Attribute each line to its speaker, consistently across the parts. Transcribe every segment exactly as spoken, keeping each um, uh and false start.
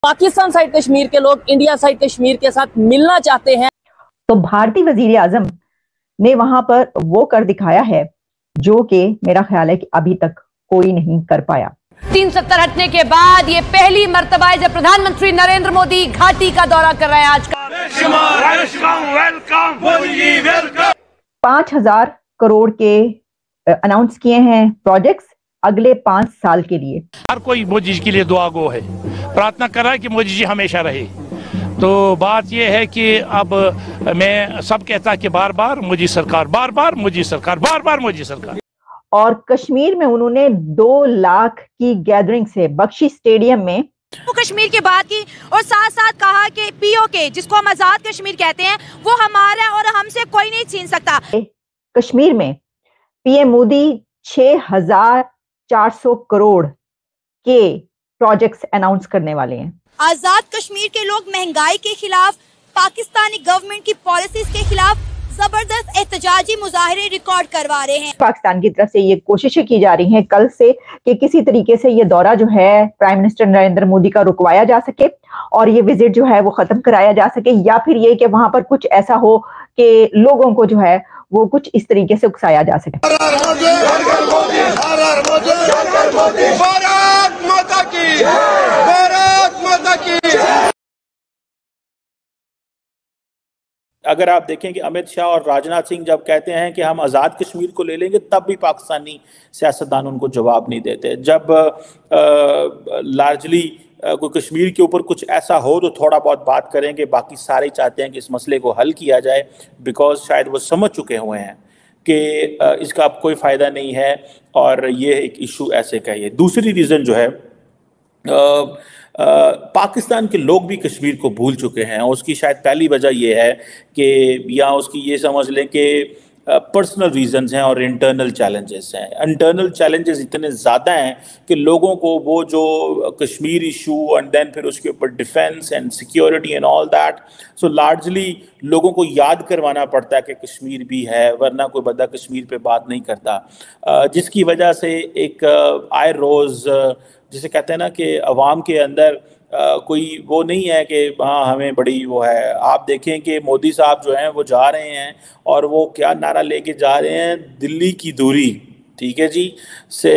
Speaker 1: Pakistan side Kashmir के लोग India side Kashmir के साथ मिलना चाहते हैं,
Speaker 2: तो भारतीय वजीर आजम ने वहां पर वो कर दिखाया है जो कि मेरा ख्याल है कि अभी तक कोई नहीं कर पाया।
Speaker 3: तीन सत्तर हटने के बाद ये पहली मर्तबा है जब प्रधानमंत्री नरेंद्र मोदी घाटी का दौरा कर रहे हैं। आज का
Speaker 2: पांच हजार करोड़ के अनाउंस किए हैं प्रोजेक्ट्स अगले पांच साल के लिए।
Speaker 4: हर कोई मोदी जी के लिए दुआ गो है, प्रार्थना कर रहा है कि मोदी जी हमेशा रहे। तो बात यह है कि अब मैं सब कहता कि बार बार मोदी सरकार, बार बार मोदी सरकार, बार बार मोदी सरकार।
Speaker 2: और कश्मीर में उन्होंने दो लाख की गैदरिंग से बख्शी स्टेडियम में
Speaker 3: वो कश्मीर की बात की और साथ साथ कहा कि पीओके जिसको हम आजाद कश्मीर कहते हैं वो हमारा है और हमसे कोई नहीं छीन सकता।
Speaker 2: कश्मीर में पीएम मोदी छह हजार चार सौ करोड़ के प्रोजेक्ट्स अनाउंस करने वाले हैं।
Speaker 3: आजाद कश्मीर के लोग महंगाई के खिलाफ, पाकिस्तानी गवर्नमेंट की पॉलिसीज के खिलाफ जबरदस्त एहतजाजी मुजाहरे रिकॉर्ड करवा रहे हैं।
Speaker 2: पाकिस्तान की तरफ से ये कोशिशें की जा रही हैं कल से कि किसी तरीके से ये दौरा जो है प्राइम मिनिस्टर नरेंद्र मोदी का रुकवाया जा सके और ये विजिट जो है वो खत्म कराया जा सके, या फिर ये कि वहां पर कुछ ऐसा हो कि लोगों को जो है वो कुछ इस तरीके से उकसाया जा सके।
Speaker 5: अगर आप देखें कि अमित शाह और राजनाथ सिंह जब कहते हैं कि हम आज़ाद कश्मीर को ले लेंगे, तब भी पाकिस्तानी सियासतदान उनको जवाब नहीं देते। जब लार्जली कोई कश्मीर के ऊपर कुछ ऐसा हो तो थोड़ा बहुत बात करेंगे, बाकी सारे चाहते हैं कि इस मसले को हल किया जाए, बिकॉज शायद वो समझ चुके हुए हैं कि इसका अब कोई फ़ायदा नहीं है और ये एक इशू ऐसे का ही है। दूसरी रीज़न जो है, आ, आ, पाकिस्तान के लोग भी कश्मीर को भूल चुके हैं। उसकी शायद पहली वजह यह है कि या उसकी ये समझ लें कि पर्सनल रीजंस हैं और इंटरनल चैलेंजेस हैं। इंटरनल चैलेंजेस इतने ज़्यादा हैं कि लोगों को वो जो कश्मीर इशू एंड देन फिर उसके ऊपर defense and security and all that, so largely लोगों को याद करवाना पड़ता है कि कश्मीर भी है, वरना कोई बंदा कश्मीर पे बात नहीं करता। जिसकी वजह से एक आए रोज़ जिसे कहते हैं ना कि अवाम के अंदर आ, कोई वो नहीं है कि हाँ हमें बड़ी वो है। आप देखें कि मोदी साहब जो हैं वो जा रहे हैं और वो क्या नारा लेके जा रहे हैं, दिल्ली की दूरी, ठीक है जी, से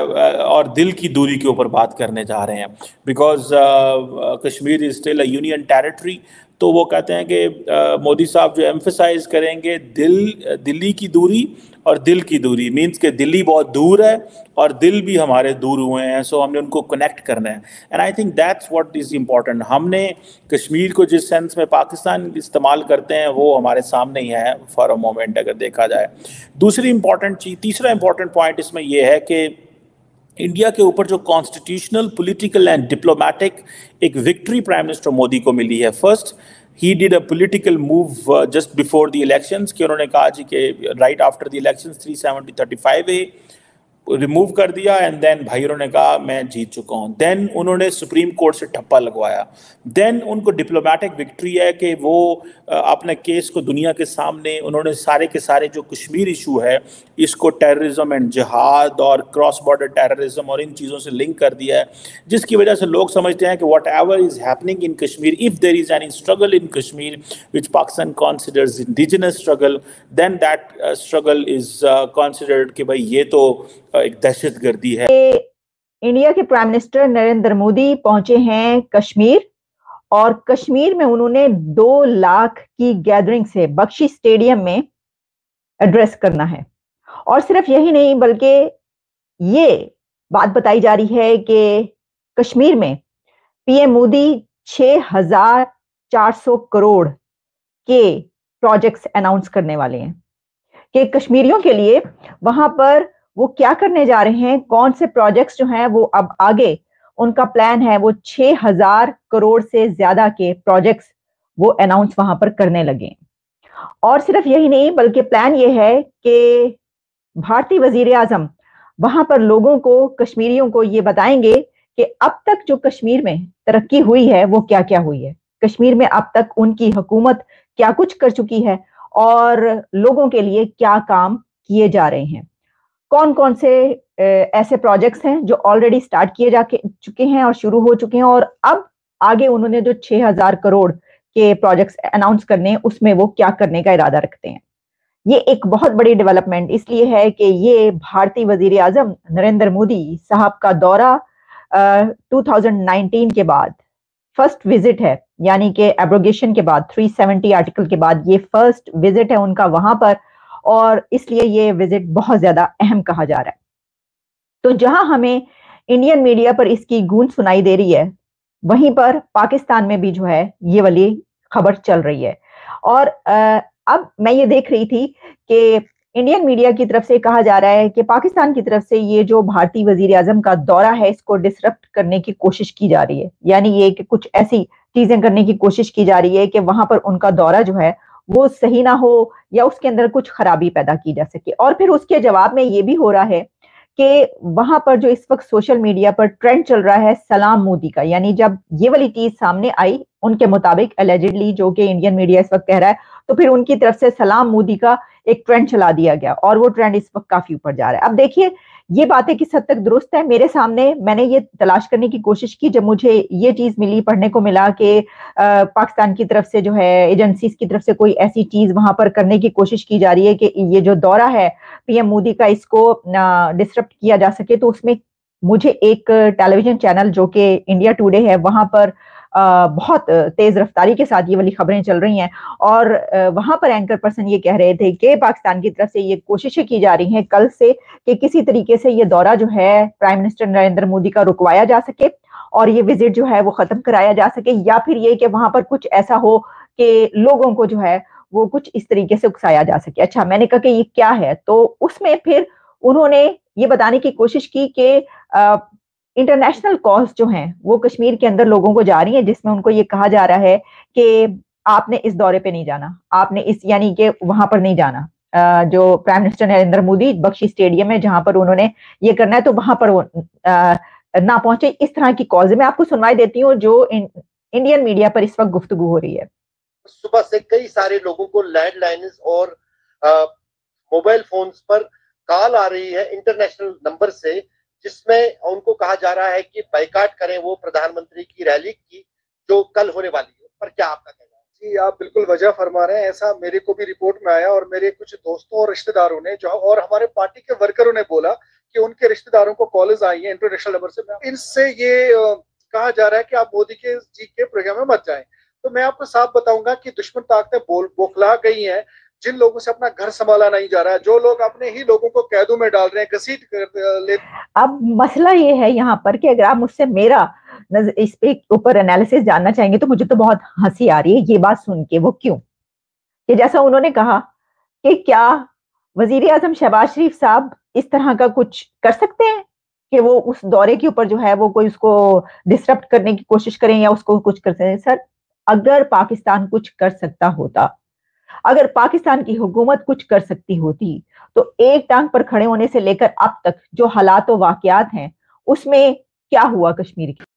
Speaker 5: और दिल की दूरी के ऊपर बात करने जा रहे हैं, because Kashmir is still a union territory. तो वो कहते हैं कि मोदी साहब जो एम्फसाइज करेंगे दिल दिल्ली की दूरी और दिल की दूरी, मीन्स के दिल्ली बहुत दूर है और दिल भी हमारे दूर हुए हैं, सो हमने उनको कनेक्ट करना है। And I think that's what is important. हमने कश्मीर को जिस सेंस में पाकिस्तान इस्तेमाल करते हैं वो हमारे सामने ही है फॉर अ मोमेंट, अगर देखा जाए। दूसरी इंपॉर्टेंट चीज़, तीसरा इंपॉर्टेंट पॉइंट इसमें यह है कि इंडिया के ऊपर जो कॉन्स्टिट्यूशनल, पॉलिटिकल एंड डिप्लोमेटिक एक विक्ट्री प्राइम मिनिस्टर मोदी को मिली है। फर्स्ट ही did a political move just before the elections कि उन्होंने कहा जी कि right after the elections three seventy thirty five A remove कर दिया एंड देन भाई उन्होंने कहा मैं जीत चुका हूँ। देन उन्होंने सुप्रीम कोर्ट से ठप्पा लगवाया। देन उनको डिप्लोमेटिक विक्ट्री है कि वो अपने केस को दुनिया के सामने उन्होंने सारे के सारे जो कश्मीर इशू है इसको टेररिज्म एंड जिहाद और क्रॉस बॉर्डर टेररिज्म और इन चीज़ों से लिंक कर दिया है, जिसकी वजह से लोग समझते हैं कि whatever is happening in Kashmir, if there is any struggle in Kashmir which Pakistan considers indigenous struggle, then that struggle is considered कि भाई ये तो एक दहशतगर्दी है।
Speaker 2: इंडिया के प्राइम मिनिस्टर नरेंद्र मोदी पहुंचे हैं कश्मीर और कश्मीर में उन्होंने दो लाख की गैदरिंग से बख्शी स्टेडियम में एड्रेस करना है। और सिर्फ यही नहीं बल्कि ये बात बताई जा रही है कि कश्मीर में पीएम मोदी छह हजार चार सौ करोड़ के प्रोजेक्ट्स अनाउंस करने वाले हैं कि कश्मीरियों के लिए वहां पर वो क्या करने जा रहे हैं, कौन से प्रोजेक्ट्स जो हैं वो अब आगे उनका प्लान है वो छह हजार करोड़ से ज्यादा के प्रोजेक्ट्स वो अनाउंस वहां पर करने लगे। और सिर्फ यही नहीं बल्कि प्लान ये है कि भारतीय वजीर आजम वहां पर लोगों को, कश्मीरियों को ये बताएंगे कि अब तक जो कश्मीर में तरक्की हुई है वो क्या क्या हुई है, कश्मीर में अब तक उनकी हुकूमत क्या कुछ कर चुकी है और लोगों के लिए क्या काम किए जा रहे हैं, कौन कौन से ऐसे प्रोजेक्ट्स हैं जो ऑलरेडी स्टार्ट किए जा चुके हैं और शुरू हो चुके हैं और अब आगे उन्होंने जो छह हजार करोड़ के प्रोजेक्ट्स अनाउंस करने हैं उसमें वो क्या करने का इरादा रखते हैं। ये एक बहुत बड़ी डेवलपमेंट इसलिए है कि ये भारतीय वजीर आजम नरेंद्र मोदी साहब का दौरा टू थाउजेंड नाइनटीन के बाद फर्स्ट विजिट है, यानी कि एब्रोगेशन के बाद थ्री सेवेंटी आर्टिकल के बाद ये फर्स्ट विजिट है उनका वहां पर, और इसलिए ये विजिट बहुत ज्यादा अहम कहा जा रहा है। तो जहां हमें इंडियन मीडिया पर इसकी गूंज सुनाई दे रही है, वहीं पर पाकिस्तान में भी जो है ये वाली खबर चल रही है। और अब मैं ये देख रही थी कि इंडियन मीडिया की तरफ से कहा जा रहा है कि पाकिस्तान की तरफ से ये जो भारतीय वजीर आजम का दौरा है इसको डिसरप्ट करने की कोशिश की जा रही है, यानी ये कि कुछ ऐसी चीजें करने की कोशिश की जा रही है कि वहां पर उनका दौरा जो है वो सही ना हो या उसके अंदर कुछ खराबी पैदा की जा सके। और फिर उसके जवाब में ये भी हो रहा है कि वहां पर जो इस वक्त सोशल मीडिया पर ट्रेंड चल रहा है सलाम मोदी का, यानी जब ये वाली चीज सामने आई उनके मुताबिक एलिजिडली, जो कि इंडियन मीडिया इस वक्त कह रहा है, तो फिर उनकी तरफ से सलाम मोदी का एक ट्रेंड चला दिया गया और वो ट्रेंड इस वक्त काफी ऊपर जा रहा है। अब देखिए ये बातें किस हद तक दुरुस्त है। मेरे सामने मैंने ये तलाश करने की कोशिश की जब मुझे ये चीज मिली, पढ़ने को मिला कि पाकिस्तान की तरफ से जो है एजेंसीज की तरफ से कोई ऐसी चीज वहां पर करने की कोशिश की जा रही है कि ये जो दौरा है पीएम मोदी का इसको डिसरप्ट किया जा सके। तो उसमें मुझे एक टेलीविजन चैनल जो कि इंडिया टुडे है वहां पर आ, बहुत तेज रफ्तारी के साथ ये वाली खबरें चल रही हैं और वहां पर एंकर पर्सन ये कह रहे थे कि पाकिस्तान की तरफ से ये कोशिशें की जा रही हैं कल से कि किसी तरीके से ये दौरा जो है प्राइम मिनिस्टर नरेंद्र मोदी का रुकवाया जा सके और ये विजिट जो है वो खत्म कराया जा सके, या फिर ये कि वहां पर कुछ ऐसा हो कि लोगों को जो है वो कुछ इस तरीके से उकसाया जा सके। अच्छा, मैंने कहा कि ये क्या है, तो उसमें फिर उन्होंने ये बताने की कोशिश की कि इंटरनेशनल कॉल्स जो हैं वो कश्मीर के अंदर लोगों को जा रही हैं, जिसमें उनको ये कहा जा रहा है कि आपने इस दौरे पे नहीं जाना, आपने इस यानी कि वहां पर नहीं जाना, जो prime minister Narendra Modi Bakshi stadium है जहां पर उन्होंने ये करना है तो वहां पर वो ना पहुंचे। इस तरह की कॉल्स मैं आपको सुनवाई देती हूँ जो इंडियन मीडिया पर इस वक्त गुफ्तगू हो रही है।
Speaker 6: सुबह से कई सारे लोगों को लैंडलाइंस और मोबाइल फोन्स पर कॉल आ रही है इंटरनेशनल नंबर से, जिसमें उनको कहा जा रहा है कि बाइकाट करें वो प्रधानमंत्री की रैली की जो कल होने वाली है। पर क्या आपका कहना है?
Speaker 7: जी, आप बिल्कुल वजह फरमा रहे हैं। ऐसा मेरे को भी रिपोर्ट में आया और मेरे कुछ दोस्तों और रिश्तेदारों ने जो और हमारे पार्टी के वर्करों ने बोला कि उनके रिश्तेदारों को कॉलेज आई है इंटरनेशनल नंबर से। इनसे ये आ, कहा जा रहा है कि आप मोदी के जी के प्रोग्राम में मत जाएं। तो मैं आपको साफ बताऊंगा कि दुश्मन ताकतें बोल बौखला गई हैं। जिन लोगों से अपना घर संभाला नहीं जा रहा है, जो लोग अपने ही लोगों को कैदों में डाल रहे हैं, घसीट कर ले। अब
Speaker 2: मसला ये है यहाँ पर कि अगर आप मुझसे मेरा इस पे ऊपर एनालिसिस जानना चाहेंगे तो मुझे तो बहुत हंसी आ रही है ये बात सुन के। वो क्यों? कि जैसा उन्होंने कहा कि क्या वजीर आजम शहबाज शरीफ साहब इस तरह का कुछ कर सकते हैं कि वो उस दौरे के ऊपर जो है वो कोई उसको डिसरप्ट करने की कोशिश करें या उसको कुछ कर सकते हैं। सर, अगर पाकिस्तान कुछ कर सकता होता, अगर पाकिस्तान की हुकूमत कुछ कर सकती होती, तो एक टांग पर खड़े होने से लेकर अब तक जो हालात और वाकयात हैं उसमें क्या हुआ कश्मीर की